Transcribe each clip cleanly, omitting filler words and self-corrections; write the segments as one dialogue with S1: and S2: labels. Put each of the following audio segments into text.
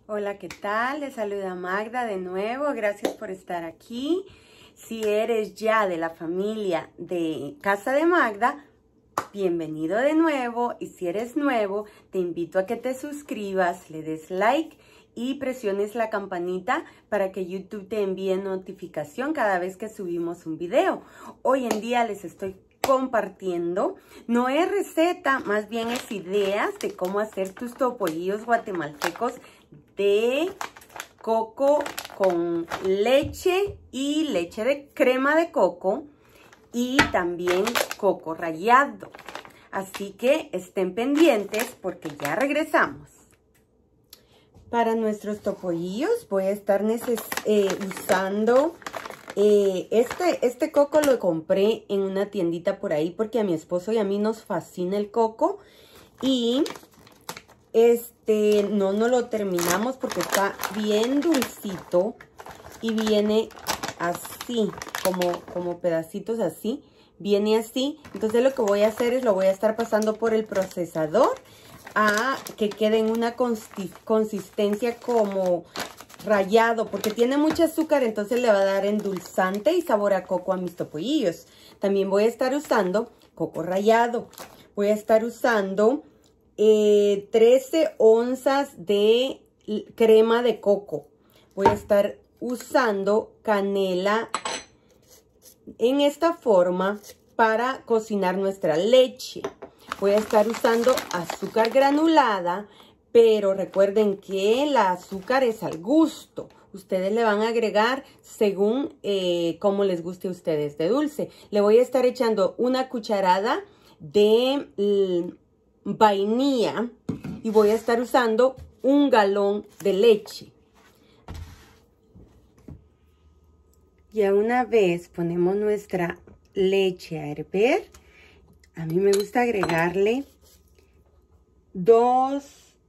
S1: Hola, ¿qué tal? Les saluda Magda de nuevo. Gracias por estar aquí. Si eres ya de la familia de Casa de Magda, bienvenido de nuevo. Y si eres nuevo, te invito a que te suscribas, le des like y presiones la campanita para que YouTube te envíe notificación cada vez que subimos un video. Hoy en día les estoy compartiendo, no es receta, más bien es ideas de cómo hacer tus topollillos guatemaltecos de coco con leche y leche de crema de coco y también coco rallado. Así que estén pendientes porque ya regresamos. Para nuestros topollillos voy a estar usando este coco. Lo compré en una tiendita por ahí porque a mi esposo y a mí nos fascina el coco. Y no lo terminamos porque está bien dulcito y viene así, como pedacitos así. Viene así. Entonces lo que voy a hacer es lo voy a estar pasando por el procesador a que quede en una consistencia como rallado, porque tiene mucho azúcar, entonces le va a dar endulzante y sabor a coco a mis topollillos. También voy a estar usando coco rallado. Voy a estar usando 13 onzas de crema de coco. Voy a estar usando canela en esta forma para cocinar nuestra leche. Voy a estar usando azúcar granulada, pero recuerden que el azúcar es al gusto. Ustedes le van a agregar según cómo les guste a ustedes de dulce. Le voy a estar echando una cucharada de vainilla y voy a estar usando 1 galón de leche. Ya una vez ponemos nuestra leche a hervir, a mí me gusta agregarle 2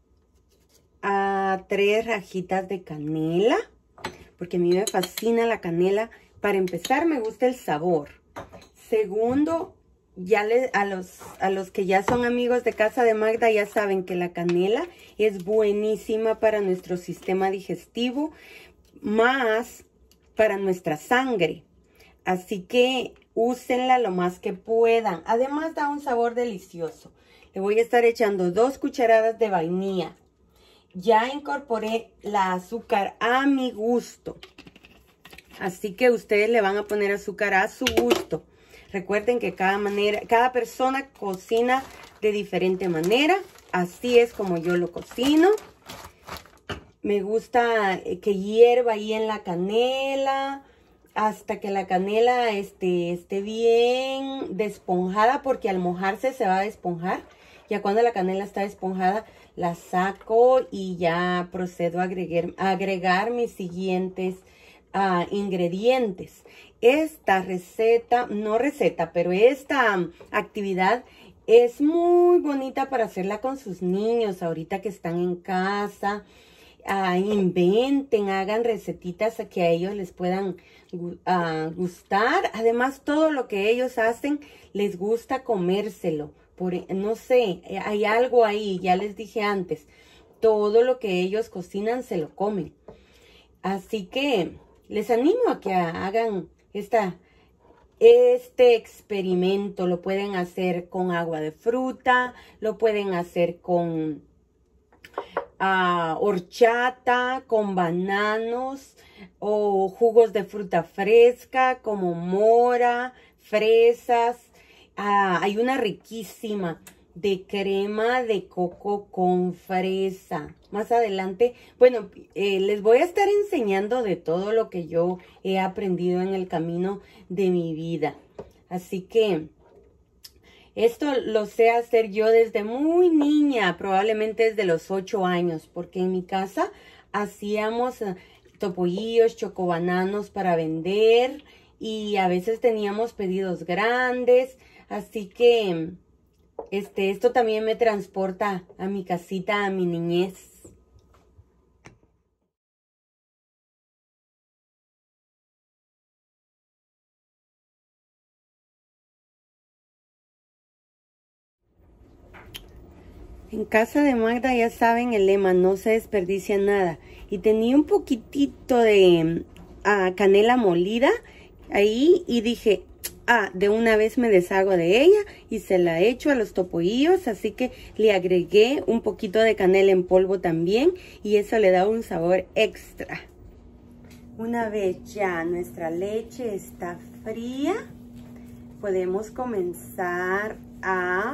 S1: a 3 rajitas de canela, porque a mí me fascina la canela. Para empezar, me gusta el sabor. Segundo, ya a los que ya son amigos de Casa de Magda ya saben que la canela es buenísima para nuestro sistema digestivo, más para nuestra sangre. Así que úsenla lo más que puedan. Además da un sabor delicioso. Le voy a estar echando 2 cucharadas de vainilla. Ya incorporé la azúcar a mi gusto. Así que ustedes le van a poner azúcar a su gusto. Recuerden que cada persona cocina de diferente manera. Así es como yo lo cocino. Me gusta que hierva ahí en la canela hasta que la canela esté bien desponjada, porque al mojarse se va a desponjar. Ya cuando la canela está esponjada, la saco y ya procedo a agregar mis siguientes ingredientes. Esta receta, no receta, pero esta actividad es muy bonita para hacerla con sus niños ahorita que están en casa. Inventen, hagan recetitas que a ellos les puedan gustar. Además, todo lo que ellos hacen les gusta comérselo. No sé, hay algo ahí, ya les dije antes, todo lo que ellos cocinan se lo comen. Así que les animo a que hagan este experimento. Lo pueden hacer con agua de fruta, lo pueden hacer con horchata, con bananos o jugos de fruta fresca como mora, fresas. Hay una riquísima de crema de coco con fresa. Más adelante, bueno, les voy a estar enseñando de todo lo que yo he aprendido en el camino de mi vida. Así que esto lo sé hacer yo desde muy niña, probablemente desde los 8 años, porque en mi casa hacíamos topollillos, chocobananos para vender y a veces teníamos pedidos grandes. Así que esto también me transporta a mi casita, a mi niñez. En casa de Magda ya saben el lema, no se desperdicia nada. Y tenía un poquitito de canela molida ahí y dije, de una vez me deshago de ella y se la echo a los topollillos. Así que le agregué un poquito de canela en polvo también y eso le da un sabor extra. Una vez ya nuestra leche está fría, podemos comenzar a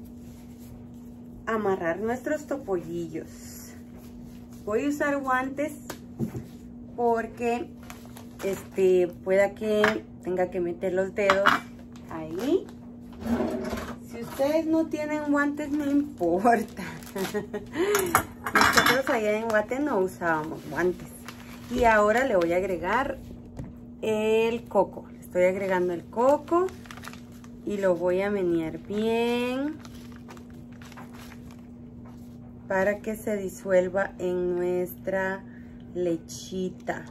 S1: amarrar nuestros topollillos. Voy a usar guantes porque pueda que tenga que meter los dedos ahí. Si ustedes no tienen guantes, no importa. Nosotros allá en Guate no usábamos guantes. Y ahora le voy a agregar el coco. Le estoy agregando el coco y lo voy a menear bien para que se disuelva en nuestra lechita.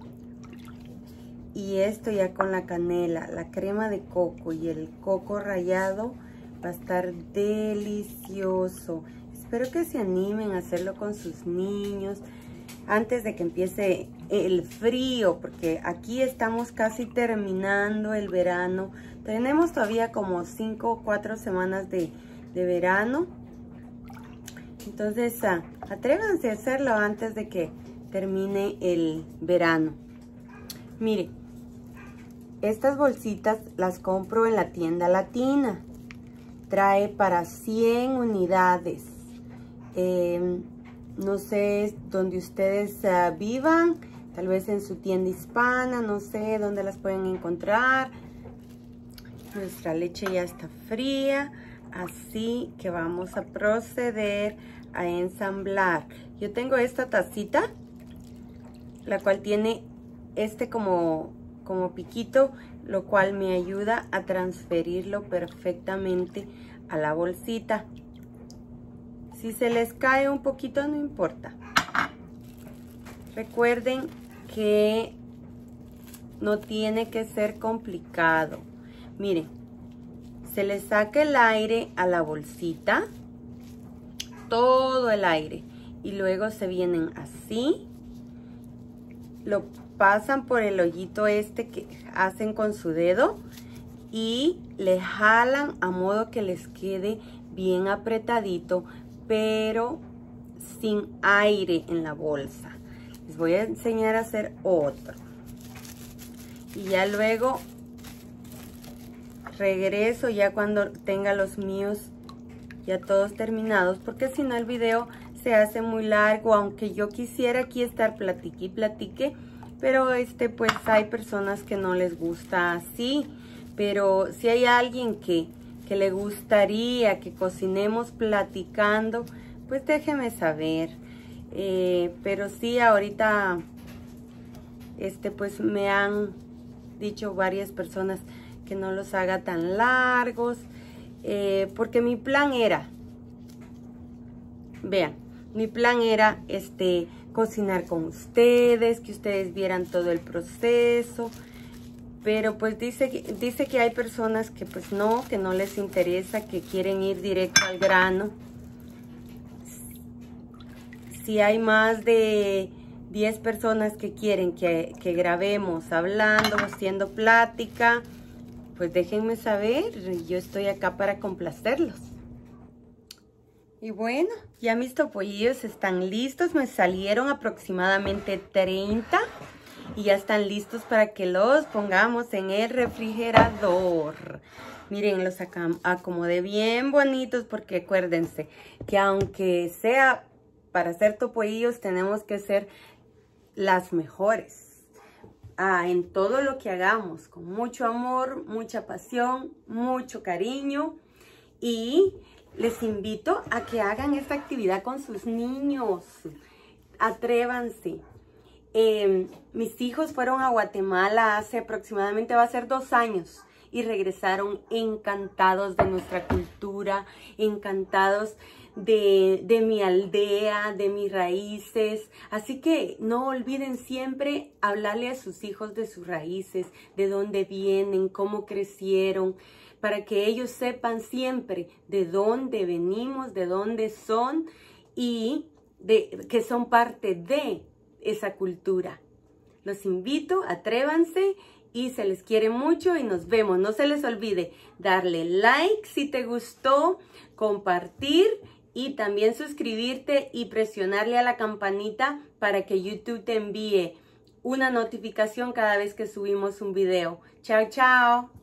S1: Y esto ya con la canela, la crema de coco y el coco rallado va a estar delicioso. Espero que se animen a hacerlo con sus niños antes de que empiece el frío, porque aquí estamos casi terminando el verano. Tenemos todavía como 5 o 4 semanas de verano. Entonces, atrévanse a hacerlo antes de que termine el verano. Miren, estas bolsitas las compro en la tienda latina. Trae para 100 unidades. No sé dónde ustedes vivan, tal vez en su tienda hispana, no sé dónde las pueden encontrar. Nuestra leche ya está fría. Así que vamos a proceder a ensamblar. Yo tengo esta tacita, la cual tiene como piquito, lo cual me ayuda a transferirlo perfectamente a la bolsita. Si se les cae un poquito, no importa. Recuerden que no tiene que ser complicado. Miren, se le saca el aire a la bolsita, todo el aire, y luego se vienen así, lo pasan por el hoyito que hacen con su dedo y le jalan a modo que les quede bien apretadito, pero sin aire en la bolsa. Les voy a enseñar a hacer otro. Y ya luego regreso ya cuando tenga los míos ya todos terminados, porque si no el video se hace muy largo, aunque yo quisiera aquí estar platique y platique, pero pues hay personas que no les gusta así. Pero si hay alguien que le gustaría que cocinemos platicando, pues déjeme saber. Pero sí, ahorita pues me han dicho varias personas que no los haga tan largos, porque mi plan era, vean, mi plan era cocinar con ustedes, que ustedes vieran todo el proceso, pero pues dice que hay personas que pues no, que no les interesa, que quieren ir directo al grano. Si hay más de 10 personas que quieren que grabemos hablando, haciendo plática, pues déjenme saber, yo estoy acá para complacerlos. Y bueno, ya mis topollillos están listos, me salieron aproximadamente 30 y ya están listos para que los pongamos en el refrigerador. Miren, los acomodé bien bonitos porque acuérdense que aunque sea para hacer topollillos tenemos que ser las mejores. En todo lo que hagamos, con mucho amor, mucha pasión, mucho cariño. Y les invito a que hagan esta actividad con sus niños. Atrévanse. Mis hijos fueron a Guatemala hace aproximadamente, va a ser 2 años. Y regresaron encantados de nuestra cultura, encantados de mi aldea, de mis raíces. Así que no olviden siempre hablarle a sus hijos de sus raíces, de dónde vienen, cómo crecieron, para que ellos sepan siempre de dónde venimos, de dónde son y que son parte de esa cultura. Los invito, atrévanse y se les quiere mucho y nos vemos. No se les olvide darle like si te gustó, compartir y también suscribirte y presionarle a la campanita para que YouTube te envíe una notificación cada vez que subimos un video. Chao, chao.